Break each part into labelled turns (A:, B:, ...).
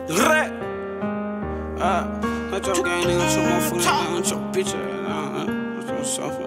A: Let your gang nigga, let your motherfucker nigga, let your bitch ass, let yourself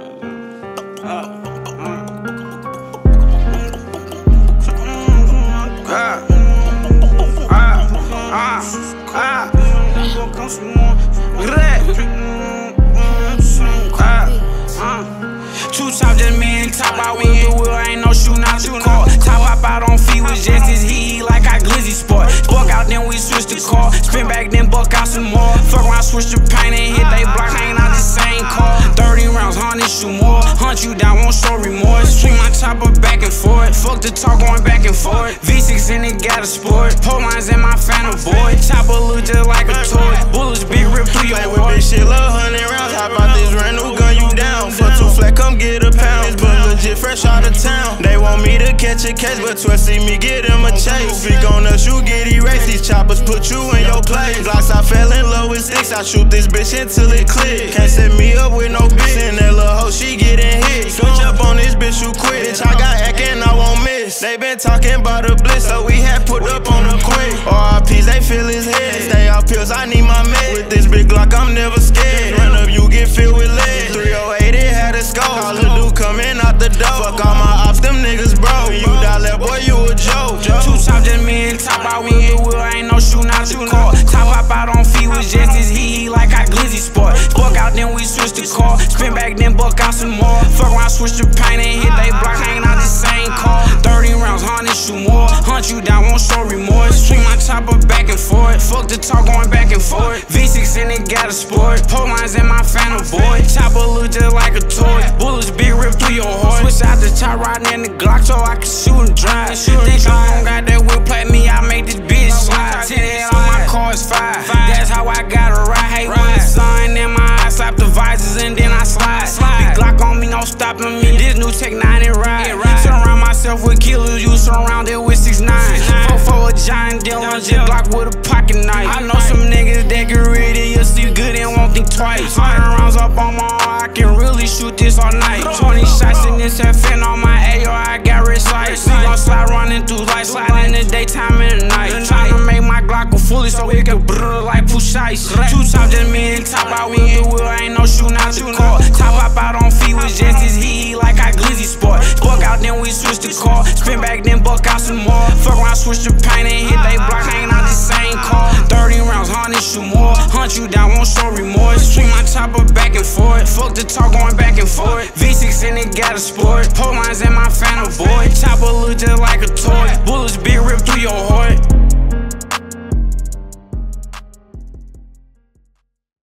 A: Two top just me and top out with the wheel, ain't no shooting out the car. Top hop out on feet with just his heat like I glizzy sport. Buck out then we switch the car, spin back then buck out some more. Fuck around, switch the paint and hit they block, hanging out the same car. 30 rounds, 100 shoot more, hunt you down, won't show remorse. Swing my chopper back and forth, fuck the talk going back and forth. V6 in it got a sport, pole lines in my Phantom boy. Chopper look just like a toy, bullets big rip through your heart.
B: Big shit, love 100 rounds, hop out this brand new gun, you down. For 2 flat, come get a pound. This but legit fresh out of town. They want me to catch a case, but 12 see me get him a chase. Speak on us, you get erased. These choppers put you in your place. Blocks, I fell in love with 6. I shoot this bitch until it click. Can't set me up with no bitch. And that little hoe, she getting hit. Switch up on this bitch, you quit. Bitch, I got acting, I won't miss. They been talking about the bliss, so we had put up on the quick. RIPs, they feel his head. Stay off pills, I need my med. With this big Glock, I'm never scared. Run up, you get filled with lead. 308, it had a scope. All the dude coming out the door. Fuck all my ops, them niggas bro. You die left, boy, you a joke.
A: Two top just me and top out with the wheel, ain't no shooting out the car. Top hop out on feet with just his heat like I glizzy sport. Buck out then we switch the car, spin back then buck out some more. Fuck around, switch the paint and hit they block, hanging out the same car. 30 rounds, 100 shoot more, hunt you down, won't show remorse. Swing my chopper back and forth, fuck the talk going back and forth. V6 in it got a sport, pole lines in my Phantom boy. Chopper look just like a toy, bullets big rip through your heart. Switch out the top riding in the Glock so I can shoot and drive. Think I don't got that whip, play me, I make this bitch slide. 10 head on my car is 5. That's how I gotta ride. Hey, when the sun in my eyes, slap the visors and then I slide. Big Glock on me, no stopping me. This new Tech 9 it ride. Surround myself with killers, you surrounded with 6'9". 4'4" a giant deal on jet block with a pocket knife. I know some niggas that get rid of you, see good and won't think twice. 100 rounds up on my arm, I can really shoot this all night. 20 shots in this FN on my AR, I got rich sights. We gon' slide running through lights, slide in the daytime and the night. Tryna make my Glock go fully so it can brrr like push ice. Two top just me and top out with the wheel, ain't no shooting out the car. Top hop out on feet with just his heat like I glizzy sport. Buck out then we switch the car, spin back then buck out some more. Fuck around, switch the paint and hit they block, hanging out the same car. 30 rounds, 100 shoot more, hunt you down, won't show remorse. Swing my chopper back and forth, fuck the talk going back and forth. V6 in it got a sport, pole lines in my Phantom boy. Chopper look just like a toy,